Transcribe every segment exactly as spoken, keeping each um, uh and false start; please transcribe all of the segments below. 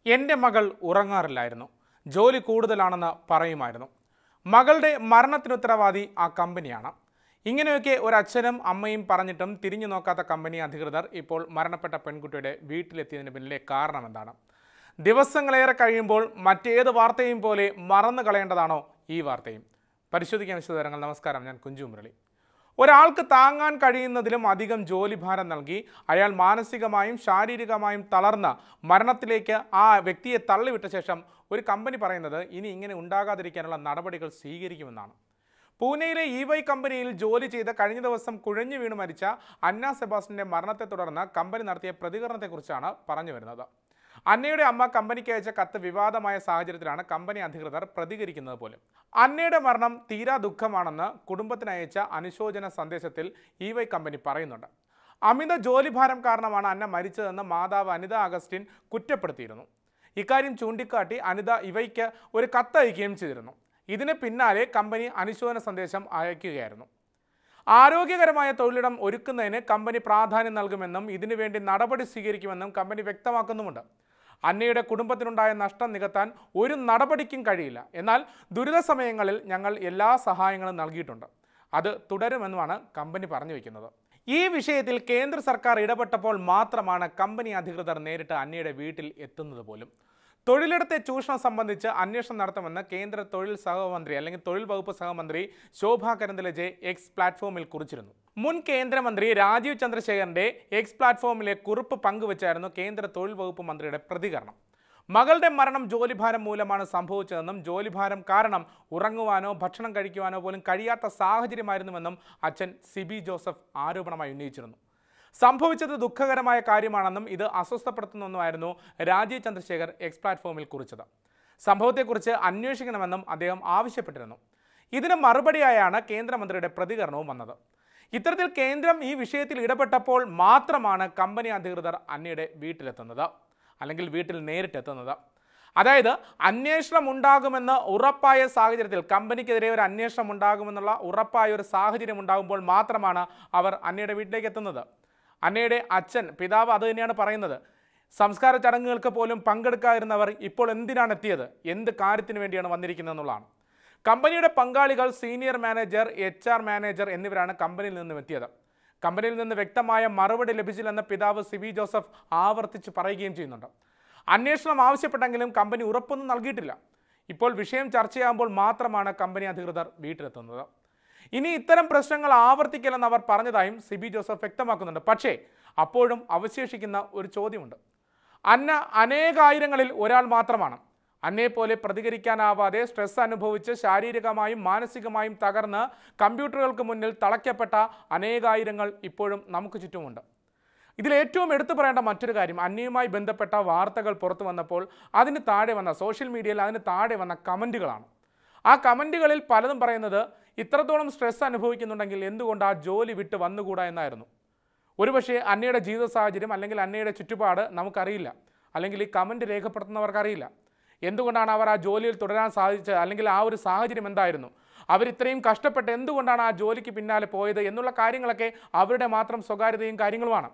എൻ്റെ മകൾ ഉറങ്ങാറില്ലായിരുന്നു. ജോലി കൂടുതലാണെന്ന് പറയുമായിരുന്നു. മകളുടെ മരണത്തിനുത്തരവാദി ആ കമ്പനിയാണ്. ഇങ്ങനെയൊക്കെ ഒരച്ഛനും അമ്മയും പറഞ്ഞിട്ടും തിരിഞ്ഞു നോക്കാത്ത കമ്പനി അധികൃതർ ഇപ്പോൾ മരണപ്പെട്ട പെൺകുട്ടിയുടെ വീട്ടിലെത്തിയതിന് പിന്നിലെ കാരണം എന്താണ്? ദിവസങ്ങളേറെ കഴിയുമ്പോൾ മറ്റേത് വാർത്തയും പോലെ മറന്നു കളയേണ്ടതാണോ ഈ വാർത്തയും? പരിശോധിക്കാൻ വിശദവിവരങ്ങൾ. നമസ്കാരം, ഞാൻ കുഞ്ചു മുരളി. ഒരാൾക്ക് താങ്ങാൻ കഴിയുന്നതിലും അധികം ജോലിഭാരം നൽകി അയാൾ മാനസികമായും ശാരീരികമായും തളർന്ന മരണത്തിലേക്ക് ആ വ്യക്തിയെ തള്ളിവിട്ട ശേഷം ഒരു കമ്പനി പറയുന്നത് ഇനി ഇങ്ങനെ ഉണ്ടാകാതിരിക്കാനുള്ള നടപടികൾ സ്വീകരിക്കുമെന്നാണ്. പൂനെയിലെ ഇ വൈ കമ്പനിയിൽ ജോലി ചെയ്ത കഴിഞ്ഞ ദിവസം കുഴഞ്ഞു വീണ് മരിച്ച അന്ന സെബാസ്റ്റിൻ്റെ മരണത്തെ തുടർന്ന് കമ്പനി നടത്തിയ പ്രതികരണത്തെക്കുറിച്ചാണ് പറഞ്ഞു വരുന്നത്. അന്നയുടെ അമ്മ കമ്പനിക്ക് അയച്ച കത്ത് വിവാദമായ സാഹചര്യത്തിലാണ് കമ്പനി അധികൃതർ പ്രതികരിക്കുന്നത് പോലും. അന്നയുടെ മരണം തീരാ ദുഃഖമാണെന്ന് കുടുംബത്തിന് അയച്ച അനുശോചന സന്ദേശത്തിൽ ഇ വൈ കമ്പനി പറയുന്നുണ്ട്. അമിത ജോലിഭാരം കാരണമാണ് അന്ന മരിച്ചതെന്ന് മാതാവ് അനിത അഗസ്റ്റിൻ കുറ്റപ്പെടുത്തിയിരുന്നു. ഇക്കാര്യം ചൂണ്ടിക്കാട്ടി അനിത ഇവയ്ക്ക് ഒരു കത്ത് അയക്കുകയും ചെയ്തിരുന്നു. ഇതിന് പിന്നാലെ കമ്പനി അനുശോചന സന്ദേശം അയക്കുകയായിരുന്നു. ആരോഗ്യകരമായ തൊഴിലിടം ഒരുക്കുന്നതിന് കമ്പനി പ്രാധാന്യം നൽകുമെന്നും ഇതിനുവേണ്ടി നടപടി സ്വീകരിക്കുമെന്നും കമ്പനി വ്യക്തമാക്കുന്നുമുണ്ട്. അന്നയുടെ കുടുംബത്തിനുണ്ടായ നഷ്ടം നികത്താൻ ഒരു നടപടിക്കും കഴിയില്ല. എന്നാൽ ദുരിത സമയങ്ങളിൽ ഞങ്ങൾ എല്ലാ സഹായങ്ങളും നൽകിയിട്ടുണ്ട്. അത് തുടരുമെന്നുമാണ് കമ്പനി പറഞ്ഞു വയ്ക്കുന്നത്. ഈ വിഷയത്തിൽ കേന്ദ്ര സർക്കാർ ഇടപെട്ടപ്പോൾ മാത്രമാണ് കമ്പനി അധികൃതർ നേരിട്ട് അന്നയുടെ വീട്ടിൽ എത്തുന്നത് പോലും. തൊഴിലിടത്തെ ചൂഷണം സംബന്ധിച്ച് അന്വേഷണം നടത്തുമെന്ന് കേന്ദ്ര തൊഴിൽ സഹമന്ത്രി അല്ലെങ്കിൽ തൊഴിൽ വകുപ്പ് സഹമന്ത്രി ശോഭാ കരന്ദലജെ എക്സ് പ്ലാറ്റ്ഫോമിൽ കുറിച്ചിരുന്നു. മുൻ കേന്ദ്രമന്ത്രി രാജീവ് ചന്ദ്രശേഖറിന്റെ എക്സ് പ്ലാറ്റ്ഫോമിലെ കുറിപ്പ് പങ്കുവച്ചായിരുന്നു കേന്ദ്ര തൊഴിൽ വകുപ്പ് മന്ത്രിയുടെ പ്രതികരണം. മകളുടെ മരണം ജോലിഭാരം മൂലമാണ് സംഭവിച്ചതെന്നും ജോലിഭാരം കാരണം ഉറങ്ങുവാനോ ഭക്ഷണം കഴിക്കുവാനോ പോലും കഴിയാത്ത സാഹചര്യമായിരുന്നുവെന്നും അച്ഛൻ സിബി ജോസഫ് ആരോപണമായി ഉന്നയിച്ചിരുന്നു. സംഭവിച്ചത് ദുഃഖകരമായ കാര്യമാണെന്നും ഇത് അസ്വസ്ഥപ്പെടുത്തുന്നൊന്നുമായിരുന്നു രാജീവ് ചന്ദ്രശേഖർ എക്സ് പ്ലാറ്റ്ഫോമിൽ കുറിച്ചത്. സംഭവത്തെക്കുറിച്ച് അന്വേഷിക്കണമെന്നും അദ്ദേഹം ആവശ്യപ്പെട്ടിരുന്നു. ഇതിന് മറുപടിയായാണ് കേന്ദ്രമന്ത്രിയുടെ പ്രതികരണവും വന്നത്. ഇത്തരത്തിൽ കേന്ദ്രം ഈ വിഷയത്തിൽ ഇടപെട്ടപ്പോൾ മാത്രമാണ് കമ്പനി അധികൃതർ അന്നയുടെ വീട്ടിലെത്തുന്നത്, അല്ലെങ്കിൽ വീട്ടിൽ നേരിട്ടെത്തുന്നത്. അതായത് അന്വേഷണം ഉണ്ടാകുമെന്ന് ഉറപ്പായ സാഹചര്യത്തിൽ, കമ്പനിക്കെതിരെ ഒരു അന്വേഷണം ഉണ്ടാകുമെന്നുള്ള ഉറപ്പായ ഒരു സാഹചര്യം ഉണ്ടാകുമ്പോൾ മാത്രമാണ് അവർ അന്നയുടെ വീട്ടിലേക്ക് എത്തുന്നത്. അന്നയുടെ അച്ഛൻ, പിതാവ് അത് തന്നെയാണ് പറയുന്നത്. സംസ്കാര ചടങ്ങുകൾക്ക് പോലും പങ്കെടുക്കാതിരുന്നവർ ഇപ്പോൾ എന്തിനാണ് എത്തിയത്, എന്ത് കാര്യത്തിന് വേണ്ടിയാണ് വന്നിരിക്കുന്നത് എന്നുള്ളതാണ്. കമ്പനിയുടെ പങ്കാളികൾ, senior manager, H R manager എന്നിവരാണ് കമ്പനിയിൽ നിന്നും എത്തിയത്. കമ്പനിയിൽ നിന്ന് വ്യക്തമായ മറുപടി ലഭിച്ചില്ലെന്ന് പിതാവ് സിബി ജോസഫ് ആവർത്തിച്ച് പറയുകയും ചെയ്യുന്നുണ്ട്. അന്വേഷണം ആവശ്യപ്പെട്ടെങ്കിലും കമ്പനി ഉറപ്പൊന്നും നൽകിയിട്ടില്ല. ഇപ്പോൾ വിഷയം ചർച്ചയാകുമ്പോൾ മാത്രമാണ് കമ്പനി അധികൃതർ വീട്ടിലെത്തുന്നത്. ഇനി ഇത്തരം പ്രശ്നങ്ങൾ ആവർത്തിക്കില്ലെന്ന് അവർ പറഞ്ഞതായും സിബി ജോസഫ് വ്യക്തമാക്കുന്നുണ്ട്. പക്ഷേ അപ്പോഴും അവശേഷിക്കുന്ന ഒരു ചോദ്യമുണ്ട്. അന്ന അനേകായിരങ്ങളിൽ ഒരാൾ മാത്രമാണ്. അന്നയെപ്പോലെ പ്രതികരിക്കാനാവാതെ സ്ട്രെസ് അനുഭവിച്ച് ശാരീരികമായും മാനസികമായും തകർന്ന് കമ്പ്യൂട്ടറുകൾക്ക് മുന്നിൽ തളയ്ക്കപ്പെട്ട അനേകായിരങ്ങൾ ഇപ്പോഴും നമുക്ക് ചുറ്റുമുണ്ട്. ഇതിലേറ്റവും എടുത്തു പറയേണ്ട മറ്റൊരു കാര്യം, അന്നയുമായി ബന്ധപ്പെട്ട വാർത്തകൾ പുറത്തു വന്നപ്പോൾ അതിന് താഴെ വന്ന, സോഷ്യൽ മീഡിയയിൽ അതിന് താഴെ വന്ന കമൻറ്റുകളാണ്. ആ കമൻറ്റുകളിൽ പലതും പറയുന്നത് ഇത്രത്തോളം സ്ട്രെസ് അനുഭവിക്കുന്നുണ്ടെങ്കിൽ എന്തുകൊണ്ട് ആ ജോലി വിട്ട് വന്നുകൂടാ എന്നായിരുന്നു. ഒരുപക്ഷെ അന്നയുടെ ജീവിത സാഹചര്യം അല്ലെങ്കിൽ അന്നയുടെ ചുറ്റുപാട് നമുക്കറിയില്ല, അല്ലെങ്കിൽ ഈ കമൻറ്റ് രേഖപ്പെടുത്തുന്നവർക്കറിയില്ല. എന്തുകൊണ്ടാണ് അവർ ആ ജോലിയിൽ തുടരാൻ സാധിച്ചത്, അല്ലെങ്കിൽ ആ ഒരു സാഹചര്യം എന്തായിരുന്നു, അവരിത്രയും കഷ്ടപ്പെട്ട് എന്തുകൊണ്ടാണ് ആ ജോലിക്ക് പിന്നാലെ പോയത് എന്നുള്ള കാര്യങ്ങളൊക്കെ അവരുടെ മാത്രം സ്വകാര്യതയും കാര്യങ്ങളുമാണ്.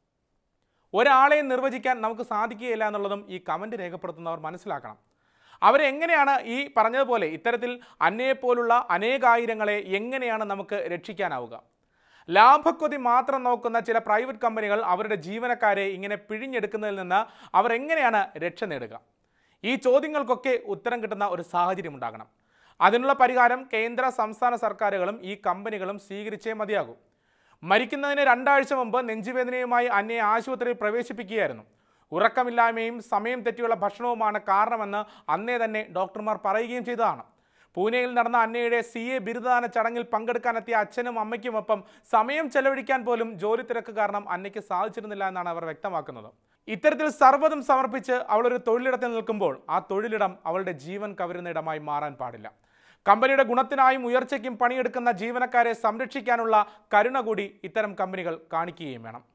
ഒരാളെയും നിർവചിക്കാൻ നമുക്ക് സാധിക്കുകയില്ല എന്നുള്ളതും ഈ കമൻറ്റ് രേഖപ്പെടുത്തുന്നവർ മനസ്സിലാക്കണം. അവരെങ്ങനെയാണ് ഈ പറഞ്ഞതുപോലെ ഇത്തരത്തിൽ അന്നയെപ്പോലുള്ള അനേകായിരങ്ങളെ എങ്ങനെയാണ് നമുക്ക് രക്ഷിക്കാനാവുക? ലാഭക്കൊതി മാത്രം നോക്കുന്ന ചില പ്രൈവറ്റ് കമ്പനികൾ അവരുടെ ജീവനക്കാരെ ഇങ്ങനെ പിഴിഞ്ഞെടുക്കുന്നതിൽ നിന്ന് അവർ എങ്ങനെയാണ് രക്ഷ നേടുക? ഈ ചോദ്യങ്ങൾക്കൊക്കെ ഉത്തരം കിട്ടുന്ന ഒരു സാഹചര്യം ഉണ്ടാകണം. അതിനുള്ള പരിഹാരം കേന്ദ്ര സംസ്ഥാന സർക്കാരുകളും ഈ കമ്പനികളും സ്വീകരിച്ചേ മതിയാകൂ. മരിക്കുന്നതിന് രണ്ടാഴ്ച മുമ്പ് നെഞ്ചുവേദനയുമായി അന്നയെ ആശുപത്രിയിൽ പ്രവേശിപ്പിക്കുകയായിരുന്നു. ഉറക്കമില്ലായ്മയും സമയം തെറ്റിയുള്ള ഭക്ഷണവുമാണ് കാരണമെന്ന് അന്നേ തന്നെ ഡോക്ടർമാർ പറയുകയും ചെയ്തതാണ്. പൂനെയിൽ നടന്ന അന്നയുടെ സി എ ബിരുദദാന ചടങ്ങിൽ പങ്കെടുക്കാനെത്തിയ അച്ഛനും അമ്മയ്ക്കുമൊപ്പം സമയം ചെലവഴിക്കാൻ പോലും ജോലി തിരക്ക് കാരണം അന്നയ്ക്ക് സാധിച്ചിരുന്നില്ല എന്നാണ് അവർ വ്യക്തമാക്കുന്നത്. ഇത്തരത്തിൽ സർവ്വതും സമർപ്പിച്ച് അവളൊരു തൊഴിലിടത്തിൽ നിൽക്കുമ്പോൾ ആ തൊഴിലിടം അവളുടെ ജീവൻ കവരുന്ന ഇടമായി മാറാൻ പാടില്ല. കമ്പനിയുടെ ഗുണത്തിനായും ഉയർച്ചയ്ക്കും പണിയെടുക്കുന്ന ജീവനക്കാരെ സംരക്ഷിക്കാനുള്ള കരുണ കൂടി ഇത്തരം കമ്പനികൾ കാണിക്കുകയും വേണം.